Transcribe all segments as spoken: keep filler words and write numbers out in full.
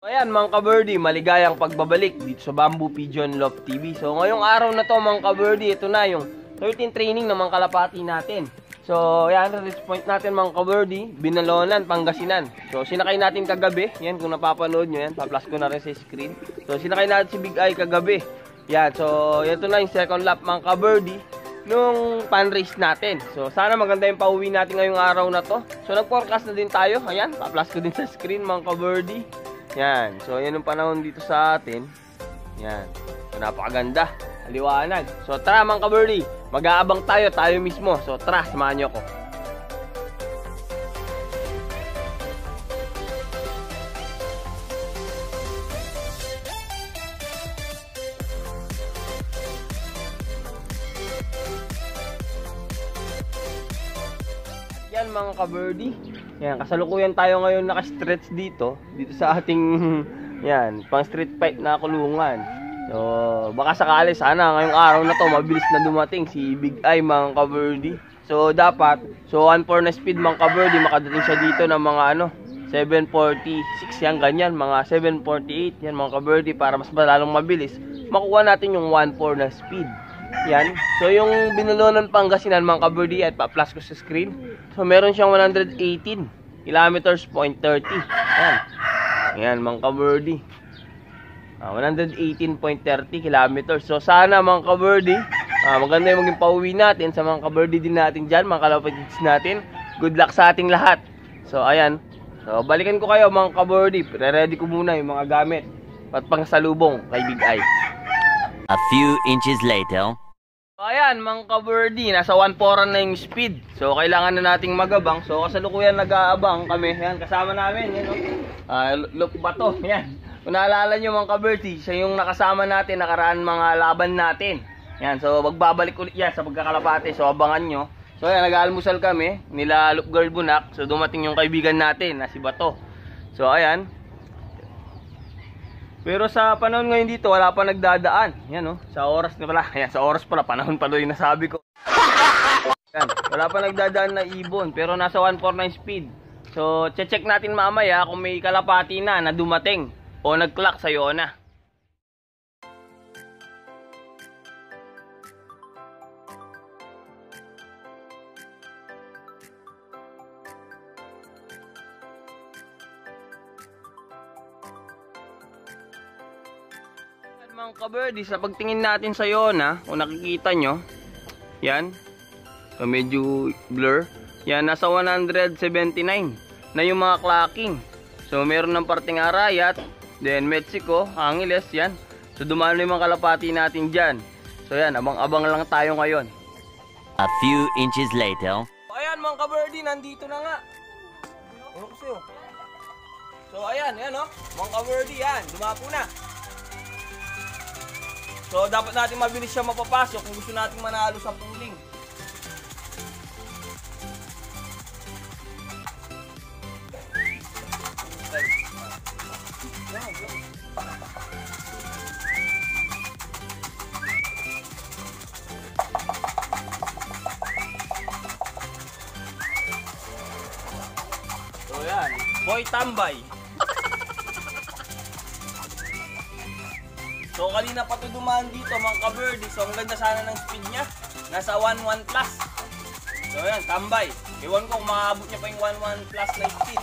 Ayan mga ka-birdie, maligayang pagbabalik dito sa Bamboo Pigeon Love T V. So ngayong araw na to mga ka-birdie, ito na yung thirteen training ng mga kalapati natin. So ayan, reach point natin mga ka-birdie, Binalonan, Pangasinan. So sinakay natin kagabi, yan kung napapanood nyo yan, pa-plus ko na rin sa screen. So sinakay natin si Big Eye kagabi. Yan, so ito na yung second lap mga ka-birdie nung pan race natin. So sana maganda yung pauwi natin ngayong araw na to. So nag-forecast na din tayo, ayan, pa-plus ko din sa screen mga ka-birdie. Yan. So, yan yung panahon dito sa atin. Yan. So, napakaganda. Liwanag. So, tara mga ka-birdie. Mag-aabang tayo. Tayo mismo. So, tara. Samahan nyo ko. Yan mga ka-birdie. Yan, kasalukuyan tayo ngayon naka-stretch dito, dito sa ating yan, pang street fight na kulungan. So, baka sakali sana ngayong araw na to mabilis na dumating si Big Eye mga ka-birdie. So, dapat so one four na speed mga ka-birdie, makadating siya dito ng mga ano, seven forty-six yan ganyan, mga seven forty-eight yan mga ka-birdie para mas lalong mabilis. Makuha natin yung one four na speed. Yan. So yung Binalonan Pangasinan mga ka-birdie at pa-plus ko sa screen. So meron siyang one hundred eighteen kilometers point thirty. Yan. Yan mga ka-birdie. Ah, one hundred eighteen point thirty kilometers. So sana mga ka-birdie, ah, maganda yung maging pauwi natin sa mga ka-birdie din natin diyan, mga kalapatids natin. Good luck sa ating lahat. So ayan. So balikan ko kayo mga ka-birdie. Re-ready ko muna yung mga gamit at pangsalubong kay Big Eye. A few inches later. So ayan mga ka-birdie, nasa one four na yung speed. So kailangan na nating magabang. So kasalukuyan nag-aabang kami. Yan, kasama namin. Yan, no? uh, Look Bato. Yan. Kung naalala nyo mga ka-birdie, siya yung nakasama natin, nakaraan mga laban natin. Yan, so magbabalik ulit yan sa pagkakalapate. So abangan nyo. So ayan, nag-aalmusal kami nila Loop Girl Bunak. So dumating yung kaibigan natin na si Bato. So ayan. Pero sa panahon ngayon dito, wala pa nagdadaan. Yan, oh. Sa oras na pala. Yan, sa oras pala. Panahon pala yung nasabi ko. Yan, wala pa nagdadaan na ibon. Pero nasa one four nine speed. So, check natin mamaya kung may kalapati na na dumating. O nag-clock sa Yona. Mga ka-birdie, sa pagtingin natin sa Yona, kung nakikita nyo, yan, so medyo blur, yan, nasa one hundred seventy-nine na yung mga clocking. So meron ng parting Arayat, then Mexico, Angeles, yan. So dumalo yung mga kalapati natin dyan. So yan, abang-abang lang tayo ngayon. A few inches later. So ayan mga ka-birdie, nandito na nga. Ano ko sa'yo? So ayan, yan o, mga ka-birdie, yan, dumapo na. So, dapat natin mabilis siya mapapasok kung gusto natin manalo sa pooling. So, yan. Boy tambay. So kanina pa ito dumaan dito mga ka-birdie. So ang ganda sana ng speed niya. Nasa one one plus. So yan, tambay. Ewan ko kung maabot niya pa yung one one plus na speed.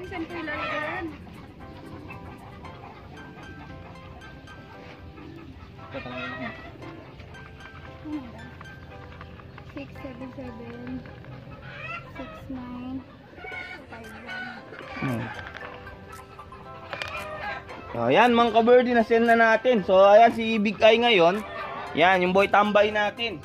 saan ko ilalagyan? six seven seven six nine five one. Hmm. So, ayan mga ka-birdie, na-send na natin. So, ayan si Big Eye ngayon. Yan, yung boy tambay natin.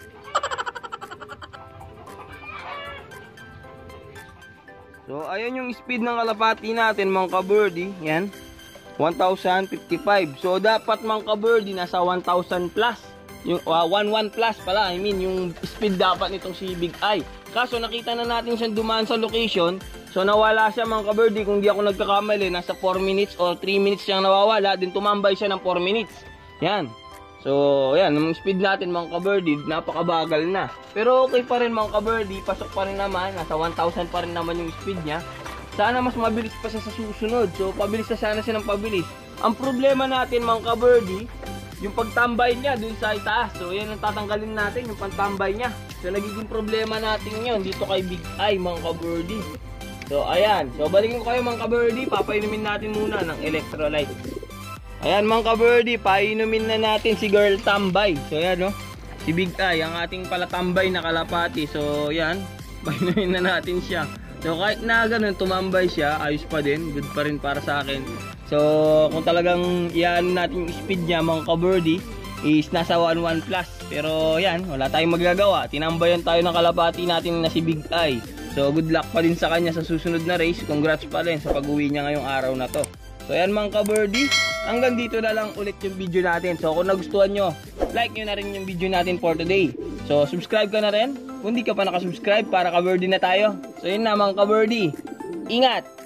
So, ayan yung speed ng kalapati natin mga ka-birdie. Yan, one thousand fifty-five. So, dapat mga ka-birdie, nasa one thousand plus. Yung uh, one one plus pala, I mean, yung speed dapat nitong si Big Eye. Kaso, nakita na natin siyang dumaan sa location. So, nawala siya mga ka-birdie, kung di ako nagkakamali, nasa four minutes or three minutes siyang nawawala, din tumambay siya ng four minutes. Yan. So, yan, yung speed natin mga ka-birdie, napakabagal na. Pero okay pa rin mga ka-birdie, pasok pa rin naman, nasa one thousand pa rin naman yung speed niya. Sana mas mabilis pa siya sa susunod. So, pabilis na sana siya ng pabilis. Ang problema natin mga ka-birdie, yung pagtambay niya dun sa itaas. So, yan ang tatanggalin natin, yung pagtambay niya. So, nagiging problema natin yun dito kay Big Eye mga ka-birdie. So, ayan. So, balikin ko kayo mga ka-birdie. Papainumin natin muna ng electrolyte. Ayan mga ka-birdie, painumin na natin si Girl Tambay. So, ayan no. Si Big Eye, ang ating palatambay na kalapati. So, ayan. Painumin na natin siya. So, kahit na ganun, tumambay siya, ayos pa din. Good pa rin para sa akin. So, kung talagang iyan natin yung speed niya mga ka-birdie, is nasa one one plus. Pero, ayan, wala tayong magagawa. Tinambayan tayo ng kalapati natin na si Big Eye. So, good luck pa din sa kanya sa susunod na race. Congrats pa rin sa pag-uwi niya ngayong araw na to. So, ayan mga ka-birdie. Hanggang dito na lang ulit yung video natin. So, kung nagustuhan nyo, like nyo na rin yung video natin for today. So, subscribe ka na rin. Kung di ka pa nakasubscribe, para ka-birdie na tayo. So, yun na mga ka-birdie. Ingat!